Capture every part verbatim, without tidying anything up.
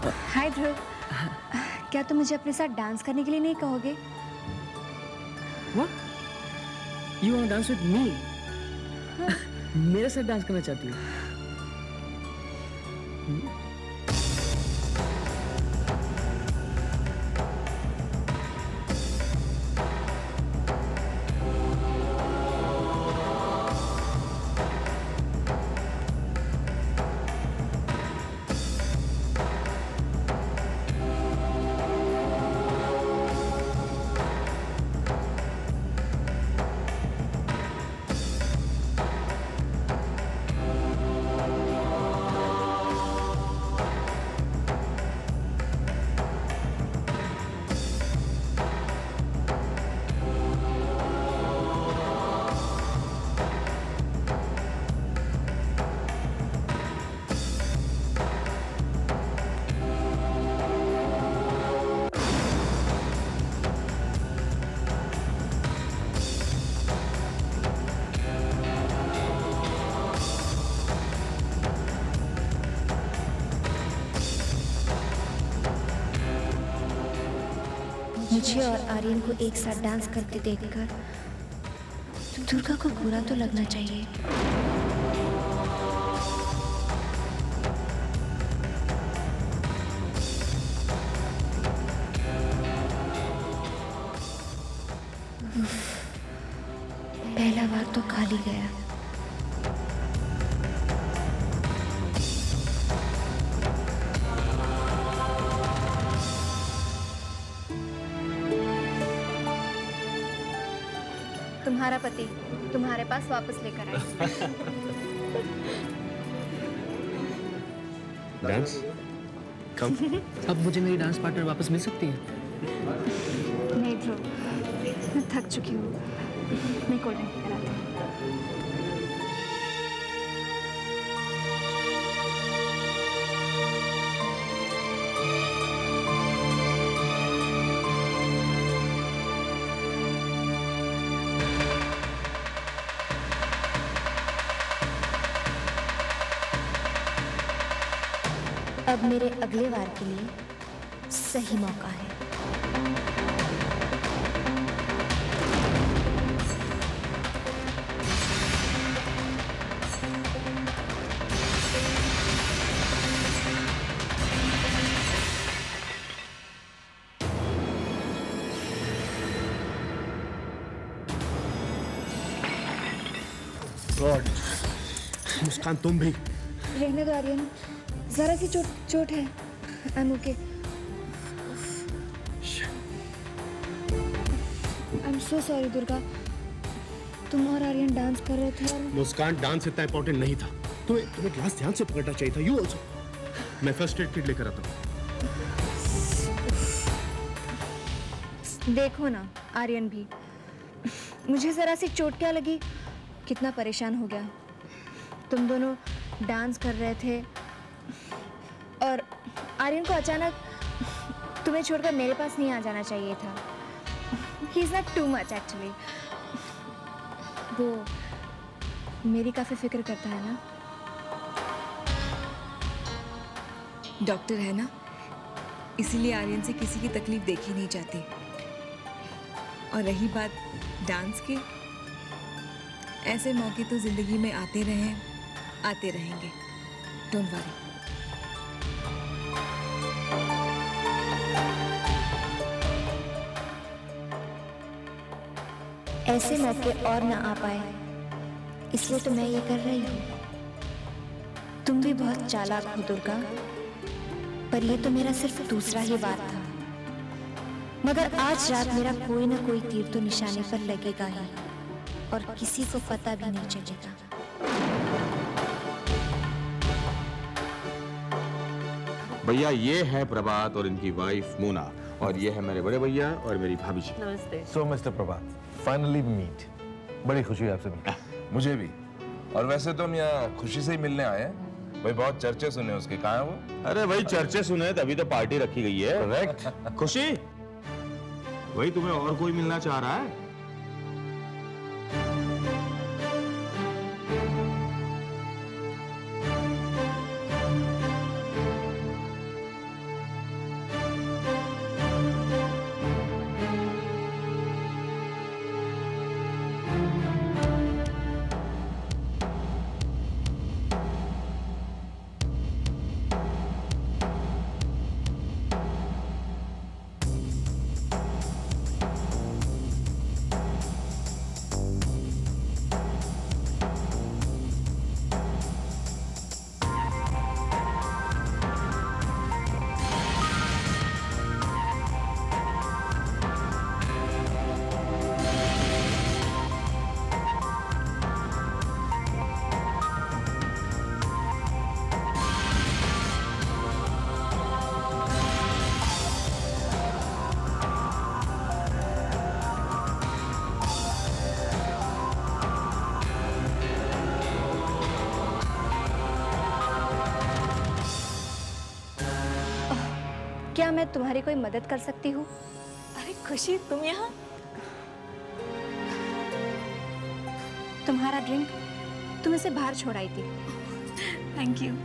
हाय ध्रुव, क्या तुम मुझे अपने साथ डांस करने के लिए नहीं कहोगे? What? You want to dance with me? हाँ। मेरे साथ डांस करना चाहती हो? मुझे और आर्यन को एक साथ डांस करते देखकर दुर्गा को बुरा तो लगना चाहिए। पहला बार तो खाली गया। तुम्हारा पति तुम्हारे पास वापस लेकर आए। डांस? कम। अब मुझे मेरी डांस पार्टनर वापस मिल सकती है? नहीं ध्रुव, मैं थक चुकी हूँ। मैं कोल्ड ड्रिंक लेकर आती हूँ। अब मेरे अगले वार के लिए सही मौका है। गॉड, मुस्कान तुम भी? रहने दो आर्यन, जरा सी चोट चोट है। I am okay. I am so sorry Durga, तुम और आर्यन डांस कर रहे थे। मुस्कान, डांस इतना इंपॉर्टेंट नहीं था। तुम्हें तुम्हें क्लास ध्यान से पकड़ना चाहिए था। You also. मैं फर्स्ट एड किट लेकर आता हूँ। देखो ना आर्यन भी, मुझे जरा सी चोट क्या लगी, कितना परेशान हो गया। तुम दोनों डांस कर रहे थे और आर्यन को अचानक तुम्हें छोड़कर मेरे पास नहीं आ जाना चाहिए था। He is not too much actually. वो मेरी काफी फिक्र करता है ना। डॉक्टर है ना, इसीलिए आर्यन से किसी की तकलीफ देखी नहीं जाती। और रही बात डांस की, ऐसे मौके तो जिंदगी में आते रहे, आते रहेंगे। Don't worry. ऐसे मौके और ना आ पाए, इसलिए तो मैं ये कर रही हूँ। तुम भी बहुत चालाक हो दुर्गा, पर ये तो मेरा सिर्फ दूसरा ही वार था। मगर आज रात मेरा कोई ना कोई तीर तो निशाने पर लगेगा ही, और किसी को पता भी नहीं चलेगा। भैया, ये है प्रभात और इनकी वाइफ मोना, और ये है मेरे बड़े भैया और मेरी भाभी जी। नमस्ते। So mister Prabhat, finally meet. बड़ी खुशी है आपसे मिलकर। मुझे भी। और वैसे तो हम यहाँ खुशी से ही मिलने आए हैं। भाई बहुत चर्चे सुने उसके, कहाँ है वो? अरे भाई, चर्चे सुने तभी तो पार्टी रखी गई है। करेक्ट। खुशी, भाई तुम्हें और कोई मिलना चाह रहा है? क्या मैं तुम्हारी कोई मदद कर सकती हूँ? अरे खुशी, तुम यहाँ? तुम्हारा ड्रिंक तुम इसे बाहर छोड़ आई थी। Thank you.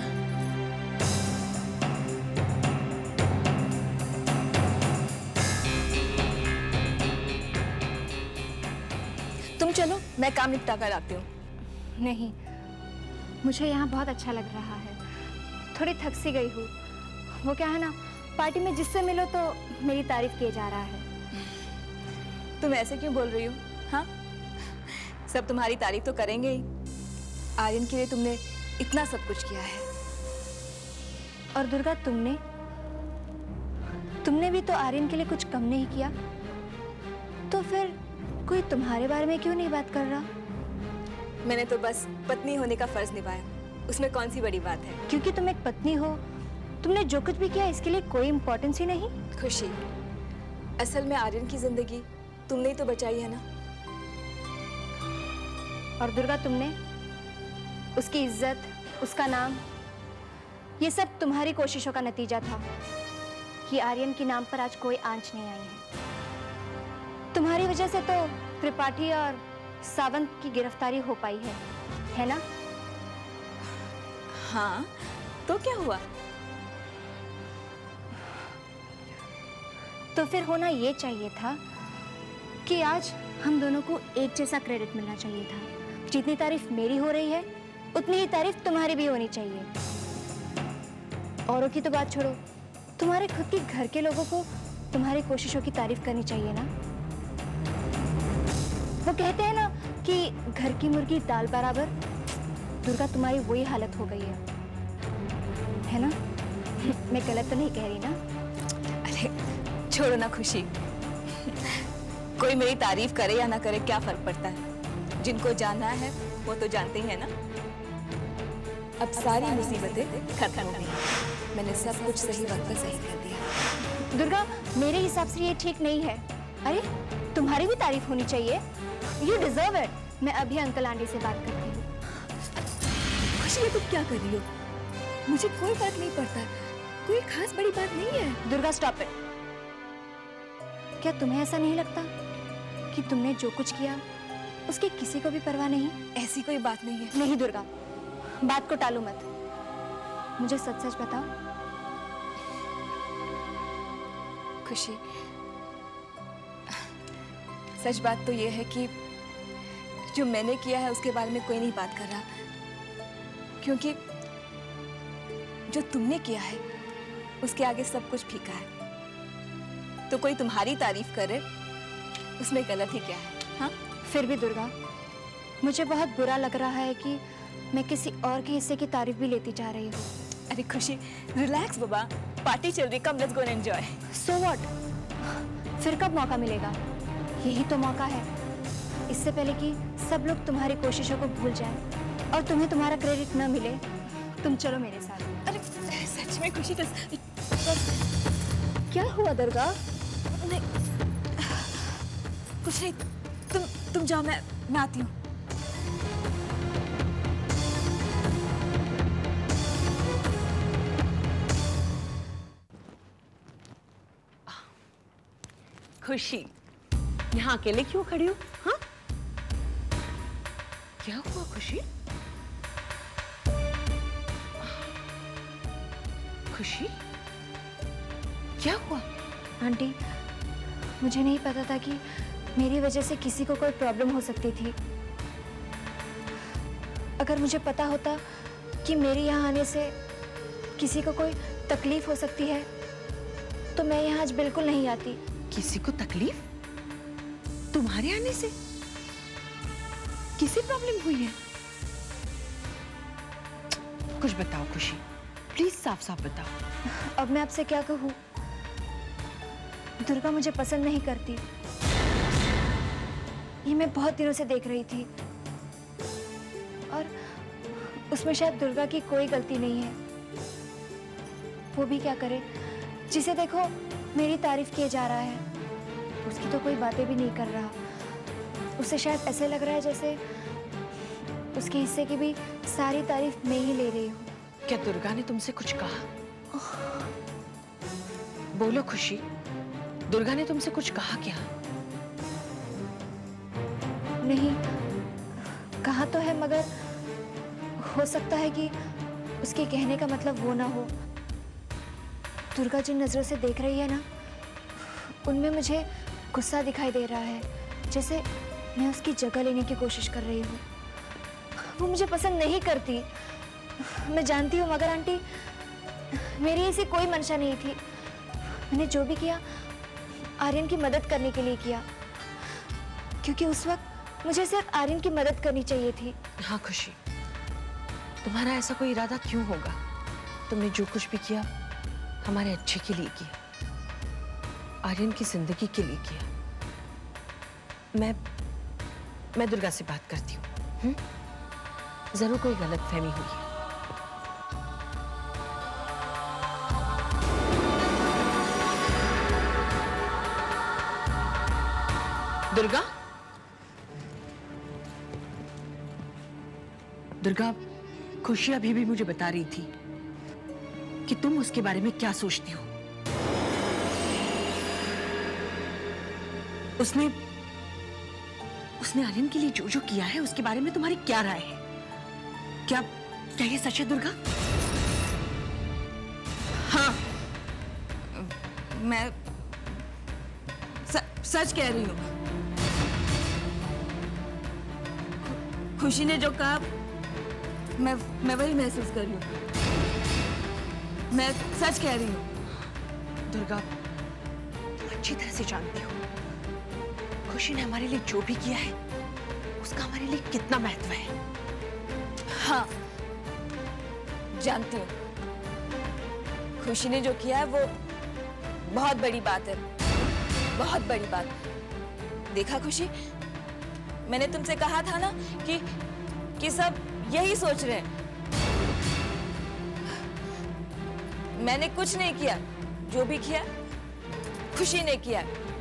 तुम चलो, मैं काम निपटा कर आती हूँ। नहीं, मुझे यहाँ बहुत अच्छा लग रहा है। थोड़ी थक सी गई हूँ। वो क्या है ना, पार्टी में जिससे मिलो तो मेरी तारीफ किए जा रहा है। तुम ऐसे क्यों बोल रही हो? हाँ, सब तुम्हारी तारीफ तो करेंगे ही। आर्यन के लिए तुमने इतना सब कुछ किया है। और दुर्गा, तुमने तुमने भी तो आर्यन के लिए कुछ कम नहीं किया। तो फिर कोई तुम्हारे बारे में क्यों नहीं बात कर रहा? मैंने तो बस पत्नी होने का फर्ज निभाया, उसमें कौन सी बड़ी बात है। क्योंकि तुम एक पत्नी हो, तुमने जो कुछ भी किया इसके लिए कोई इम्पोर्टेंस ही नहीं। खुशी, असल में आर्यन की जिंदगी तुमने ही तो बचाई है ना। और दुर्गा, तुमने उसकी इज्जत, उसका नाम, ये सब तुम्हारी कोशिशों का नतीजा था कि आर्यन के नाम पर आज कोई आंच नहीं आई है। तुम्हारी वजह से तो त्रिपाठी और सावंत की गिरफ्तारी हो पाई है, है ना? हाँ, तो क्या हुआ? तो फिर होना ये चाहिए था कि आज हम दोनों को एक जैसा क्रेडिट मिलना चाहिए था। जितनी तारीफ मेरी हो रही है, उतनी ही तारीफ तुम्हारी भी होनी चाहिए। औरों की तो बात छोड़ो, तुम्हारे खुद के घर के लोगों को तुम्हारी कोशिशों की तारीफ करनी चाहिए ना। वो कहते हैं ना कि घर की मुर्गी दाल बराबर। दुर्गा, तुम्हारी वही हालत हो गई है, है ना? मैं गलत तो नहीं कह रही ना? अरे छोड़ो ना खुशी, कोई मेरी तारीफ करे या ना करे क्या फर्क पड़ता है। जिनको जानना है वो तो जानते ही है ना। अब सारी मुसीबतें खत्म हो गई। मैंने सब कुछ सही वक्त पर सही कर दिया। दुर्गा, मेरे हिसाब से ये ठीक नहीं है। अरे, तुम्हारी भी तारीफ होनी चाहिए। You deserve it. मैं अभी अंकल आंटी से बात करती हूँ। खुशी, ये तुम क्या कर रही हो? मुझे कोई फर्क नहीं पड़ता, कोई खास बड़ी बात नहीं है। Durga, stop it. क्या तुम्हें ऐसा नहीं लगता कि तुमने जो कुछ किया उसकी किसी को भी परवाह नहीं? ऐसी कोई बात नहीं है। नहीं दुर्गा, बात को टालो मत। मुझे सच सच बताओ। खुशी, सच बात तो ये है कि जो मैंने किया है उसके बारे में कोई नहीं बात कर रहा, क्योंकि जो तुमने किया है उसके आगे सब कुछ फीका है। तो कोई तुम्हारी तारीफ करे उसमें गलत ही क्या है? हाँ, फिर भी दुर्गा, मुझे बहुत बुरा लग रहा है कि मैं किसी और के हिस्से की तारीफ भी लेती जा रही हूँ। अरे खुशी, रिलैक्स बाबा, पार्टी चल रही, come let's go and enjoy. So what? फिर कब मौका मिलेगा? यही तो मौका है, इससे पहले कि सब लोग तुम्हारी कोशिशों को भूल जाएं और तुम्हें तुम्हारा क्रेडिट न मिले। तुम चलो मेरे साथ। अरे सच में खुशी, क्या हुआ दुर्गा? नहीं, कुछ नहीं, तुम तुम जाओ, मैं मैं आती हूँ। खुशी, यहाँ अकेले क्यों खड़ी हो? हाँ, क्या हुआ खुशी? खुशी, क्या हुआ? आंटी, मुझे नहीं पता था कि मेरी वजह से किसी को कोई प्रॉब्लम हो सकती थी। अगर मुझे पता होता कि मेरे यहाँ आने से किसी को कोई तकलीफ हो सकती है तो मैं यहाँ आज बिल्कुल नहीं आती। किसी को तकलीफ? तुम्हारे आने से किसी प्रॉब्लम हुई है? कुछ बताओ खुशी, प्लीज साफ साफ बताओ। अब मैं आपसे क्या कहूँ? दुर्गा मुझे पसंद नहीं करती, ये मैं बहुत दिनों से देख रही थी, और उसमें शायद दुर्गा की कोई गलती नहीं है। वो भी क्या करे, जिसे देखो मेरी तारीफ किए जा रहा है, उसकी तो कोई बातें भी नहीं कर रहा। उसे शायद ऐसे लग रहा है जैसे उसके हिस्से की भी सारी तारीफ मैं ही ले रही हूँ। क्या दुर्गा ने तुमसे कुछ कहा? बोलो खुशी, दुर्गा ने तुमसे कुछ कहा क्या? नहीं, कहा तो है, मगर हो सकता है कि उसके कहने का मतलब वो ना हो। दुर्गा जिन नजरों से देख रही है ना, उनमें मुझे गुस्सा दिखाई दे रहा है, जैसे मैं उसकी जगह लेने की कोशिश कर रही हूँ। वो मुझे पसंद नहीं करती, मैं जानती हूँ, मगर आंटी मेरी ऐसी कोई मंशा नहीं थी। मैंने जो भी किया आर्यन की मदद करने के लिए किया, क्योंकि उस वक्त मुझे सिर्फ आर्यन की मदद करनी चाहिए थी। हाँ खुशी, तुम्हारा ऐसा कोई इरादा क्यों होगा? तुमने जो कुछ भी किया हमारे अच्छे के लिए किया, आर्यन की जिंदगी के लिए किया। मैं मैं दुर्गा से बात करती हूँ। जरूर कोई गलतफहमी हुई है। दुर्गा, दुर्गा, खुशी अभी भी मुझे बता रही थी कि तुम उसके बारे में क्या सोचती हो। उसने उसने आर्यन के लिए जो जो किया है उसके बारे में तुम्हारी क्या राय है? क्या क्या ये सच है दुर्गा? हाँ, मैं स, सच कह रही हूँ। खुशी ने जो कहा मैं मैं वही महसूस कर रही हूँ। मैं सच कह रही हूँ। दुर्गा, तुम अच्छी तरह से जानती हो खुशी ने हमारे लिए जो भी किया है उसका हमारे लिए कितना महत्व है। हाँ, जानती हूँ। खुशी ने जो किया है वो बहुत बड़ी बात है, बहुत बड़ी बात। देखा खुशी, मैंने तुमसे कहा था ना कि कि सब यही सोच रहे हैं। मैंने कुछ नहीं किया, जो भी किया खुशी ने किया।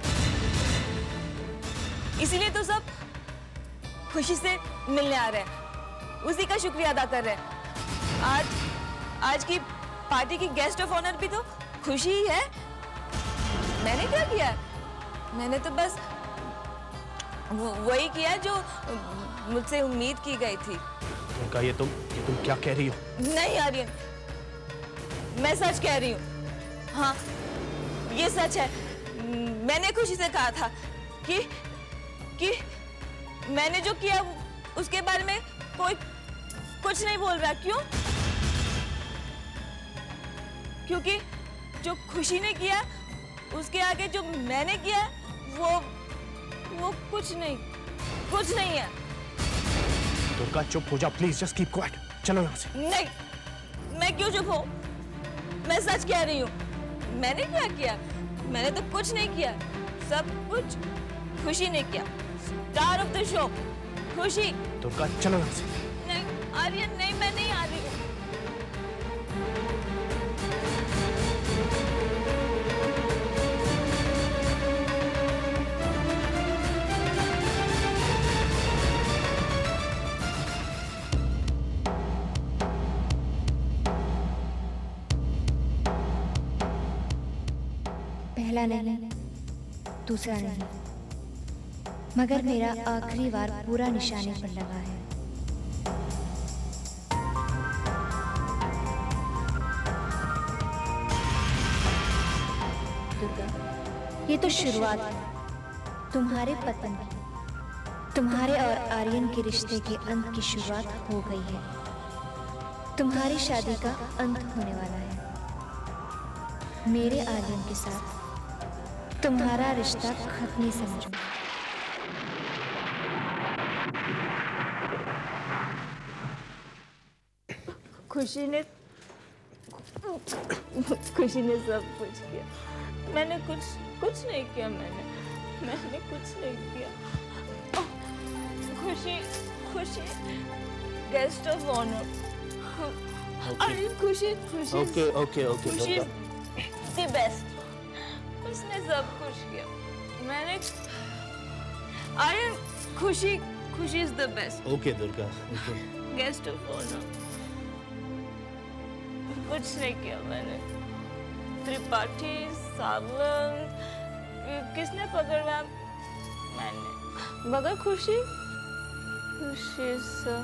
इसीलिए तो सब खुशी से मिलने आ रहे हैं, उसी का शुक्रिया अदा कर रहे हैं। आज आज की पार्टी की गेस्ट ऑफ ऑनर भी तो खुशी ही है। मैंने क्या किया? मैंने तो बस वही किया जो मुझसे उम्मीद की गई थी। दुर्गा, ये तुम ये तुम क्या कह रही हो? नहीं आर्यन, मैं सच कह रही हूँ। हाँ, ये सच है। मैंने खुशी से कहा था कि कि मैंने जो किया उसके बारे में कोई कुछ नहीं बोल रहा। क्यों? क्योंकि जो खुशी ने किया उसके आगे जो मैंने किया वो वो कुछ नहीं, कुछ नहीं है। दुर्गा चुप हो जाओ प्लीज, जस्ट कीप क्वाइट। चलो यहाँ से। नहीं, मैं क्यों चुप हूँ? मैं सच कह रही हूँ। मैंने क्या किया? मैंने तो कुछ नहीं किया, सब कुछ खुशी ने किया। स्टार ऑफ द शो खुशी। दुर्गा चलो यहाँ से। नहीं आर्यन, नहीं, मैं नहीं आ रही हूँ। पहला नहीं, दूसरा नहीं, मगर मेरा आखिरी वार पूरा निशाने पर लगा है। दुर्गा, ये तो शुरुआत है तुम्हारे पतन की। तुम्हारे और आर्यन के रिश्ते के अंत की शुरुआत हो गई है। तुम्हारी शादी का अंत होने वाला है। मेरे आर्यन के साथ तुम्हारा रिश्ता खत्म समझो। खुशी ने खुशी ने सब कुछ किया। मैंने कुछ कुछ नहीं किया। मैंने मैंने कुछ नहीं किया। खुशी खुशी गेस्ट ऑफ ऑनर। अरे Khushi Khushi okay okay okay Khushi the best. उसने सब कुछ किया। मैंने Aryan Khushi Khushi is the best. Okay Durga, okay. Guest of honour कुछ नहीं किया मैंने। त्रिपाठी बाटी सालन किसने पकड़ा? मैंने। मगर खुशी खुशी से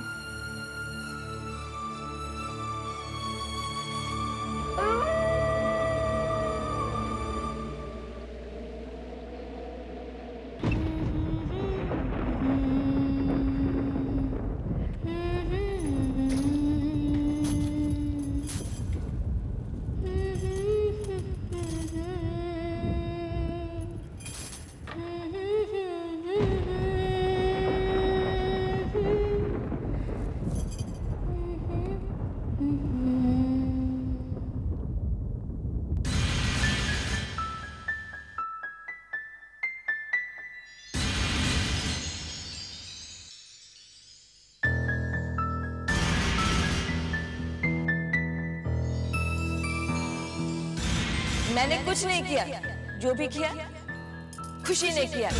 मैंने कुछ नहीं किया, जो भी किया खुशी ने किया।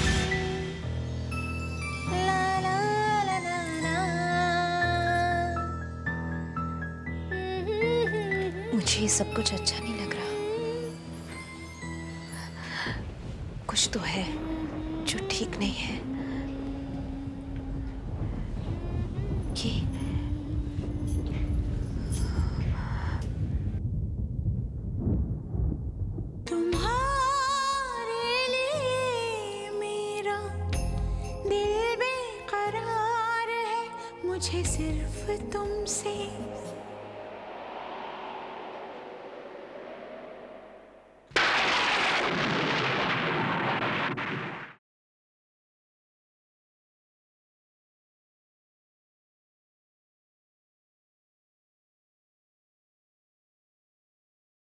मुझे ये सब कुछ अच्छा नहीं लग रहा। कुछ तो है जो ठीक नहीं है। कि मुझे सिर्फ तुमसे